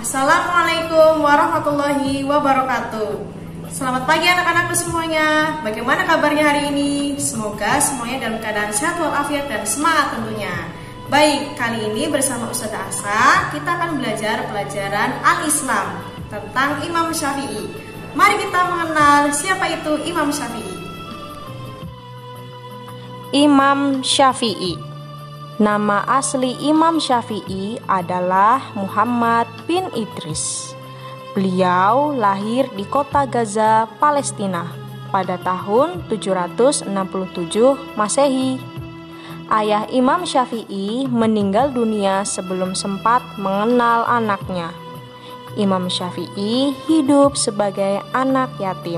Assalamualaikum warahmatullahi wabarakatuh. Selamat pagi anak-anakku semuanya. Bagaimana kabarnya hari ini? Semoga semuanya dalam keadaan sehat walafiat dan semangat tentunya. Baik, kali ini bersama Ustazah Asa kita akan belajar pelajaran Al-Islam tentang Imam Syafi'i. Mari kita mengenal siapa itu Imam Syafi'i. Imam Syafi'i. Nama asli Imam Syafi'i adalah Muhammad bin Idris. Beliau lahir di kota Gaza, Palestina pada tahun 767 Masehi. Ayah Imam Syafi'i meninggal dunia sebelum sempat mengenal anaknya. Imam Syafi'i hidup sebagai anak yatim.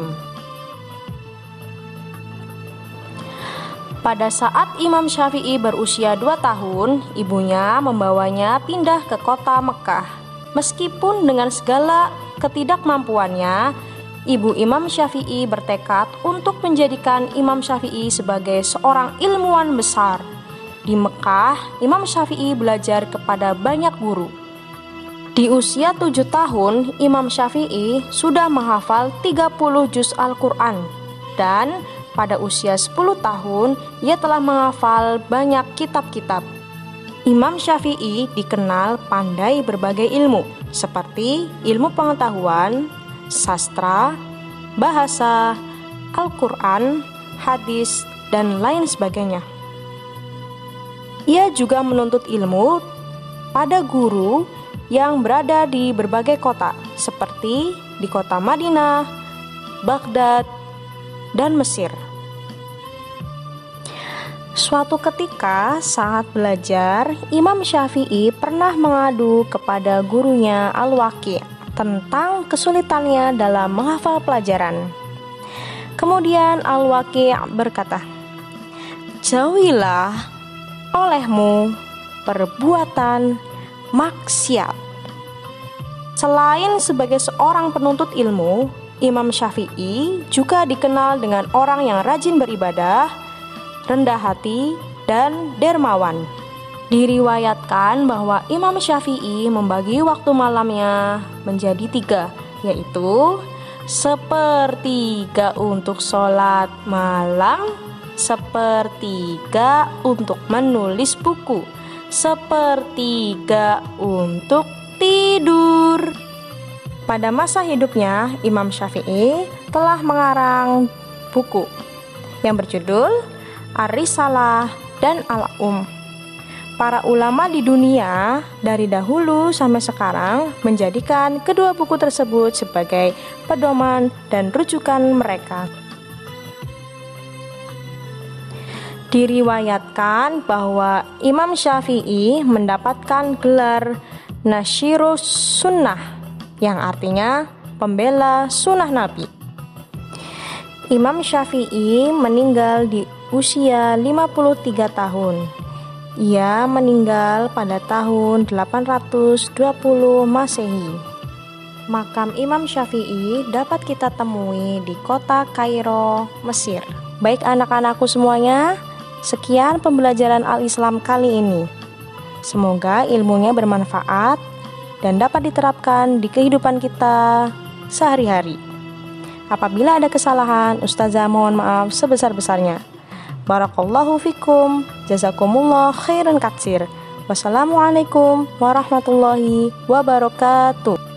Pada saat Imam Syafi'i berusia 2 tahun, ibunya membawanya pindah ke kota Mekah. Meskipun dengan segala ketidakmampuannya, ibu Imam Syafi'i bertekad untuk menjadikan Imam Syafi'i sebagai seorang ilmuwan besar. Di Mekah, Imam Syafi'i belajar kepada banyak guru. Di usia 7 tahun, Imam Syafi'i sudah menghafal 30 juz Al-Quran. Dan pada usia 10 tahun, ia telah menghafal banyak kitab-kitab. Imam Syafi'i dikenal pandai berbagai ilmu, seperti ilmu pengetahuan, sastra, bahasa, Al-Quran, hadis, dan lain sebagainya. Ia juga menuntut ilmu pada guru yang berada di berbagai kota, seperti di kota Madinah, Baghdad, dan Mesir. Suatu ketika saat belajar, Imam Syafi'i pernah mengadu kepada gurunya Al-Waqi' tentang kesulitannya dalam menghafal pelajaran. Kemudian Al-Waqi' berkata, "Jauhilah olehmu perbuatan maksiat." Selain sebagai seorang penuntut ilmu, Imam Syafi'i juga dikenal dengan orang yang rajin beribadah, rendah hati, dan dermawan. Diriwayatkan bahwa Imam Syafi'i membagi waktu malamnya menjadi 3, yaitu sepertiga untuk sholat malam, sepertiga untuk menulis buku, sepertiga untuk tidur. Pada masa hidupnya, Imam Syafi'i telah mengarang buku yang berjudul Ar-Risalah dan Al-Um. Para ulama di dunia dari dahulu sampai sekarang menjadikan kedua buku tersebut sebagai pedoman dan rujukan mereka. Diriwayatkan bahwa Imam Syafi'i mendapatkan gelar Nasyirus Sunnah, yang artinya pembela sunnah Nabi. Imam Syafi'i meninggal di usia 53 tahun. Ia meninggal pada tahun 820 Masehi. Makam Imam Syafi'i dapat kita temui di kota Kairo, Mesir. Baik anak-anakku semuanya, sekian pembelajaran Al-Islam kali ini. Semoga ilmunya bermanfaat dan dapat diterapkan di kehidupan kita sehari-hari. Apabila ada kesalahan, Ustazah mohon maaf sebesar-besarnya. Barakallahu fikum, jazakumullah khairan katsir. Wassalamualaikum warahmatullahi wabarakatuh.